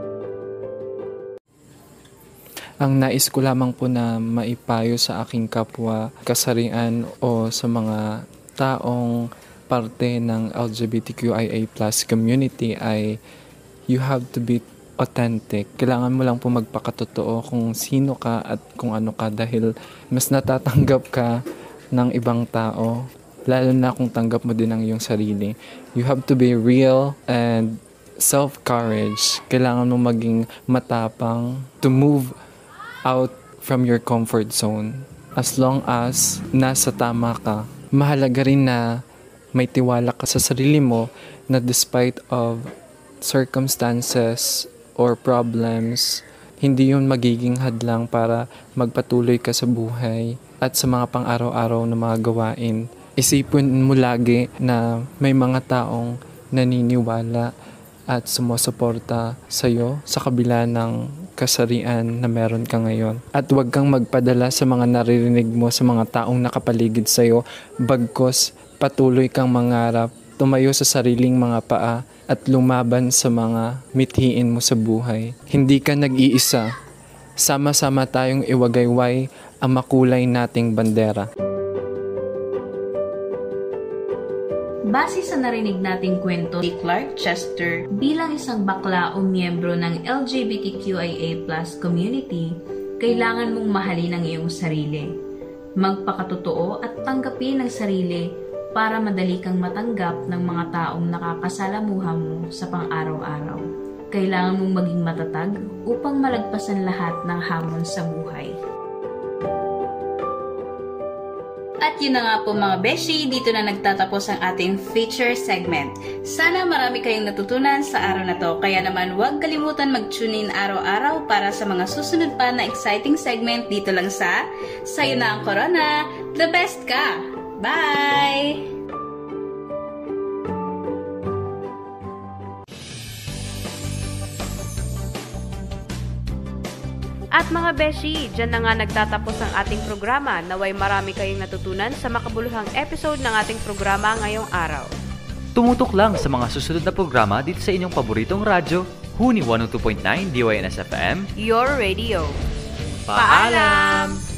Ang nais ko lamang po na maipayo sa aking kapwa kasarian o sa mga taong parte ng L G B T Q I A plus community ay you have to be authentic. Kailangan mo lang po magpakatotoo kung sino ka at kung ano ka dahil mas natatanggap ka ng ibang tao, lalo na kung tanggap mo din ang iyong sarili. You have to be real and self-courage. Kailangan mo maging matapang to move out from your comfort zone. As long as nasa tama ka, mahalaga rin na may tiwala ka sa sarili mo na despite of circumstances or problems, hindi yun magiging hadlang para magpatuloy ka sa buhay at sa mga pang-araw-araw na mga gawain. Isipin mo lagi na may mga taong naniniwala at sumusuporta sa'yo sa kabila ng kasarian na meron ka ngayon. At huwag kang magpadala sa mga naririnig mo sa mga taong nakapaligid sa'yo, bagkos patuloy kang mangarap, tumayo sa sariling mga paa at lumaban sa mga mithiin mo sa buhay. Hindi ka nag-iisa. Sama-sama tayong iwagayway ang makulay nating bandera. Base sa narinig nating kwento ni Clark Chester, bilang isang bakla o miyembro ng L G B T Q I A plus community, kailangan mong mahalin ang iyong sarili. Magpakatotoo at tanggapin ang sarili para madali kang matanggap ng mga taong nakakasalamuha mo sa pang-araw-araw. Kailangan mong maging matatag upang malagpasan lahat ng hamon sa buhay. At yun na nga po mga beshi, dito na nagtatapos ang ating feature segment. Sana marami kayong natutunan sa araw na to, kaya naman huwag kalimutan mag-tune in araw-araw para sa mga susunod pa na exciting segment dito lang sa Sayo na ang Corona, the best ka! Bye! At mga beshi, dyan na nga nagtatapos ang ating programa. Naway marami kayong natutunan sa makabuluhang episode ng ating programa ngayong araw. Tumutok lang sa mga susunod na programa dito sa inyong paboritong radyo, Huni one oh two point nine D Y N S F M, your radio. Paalam!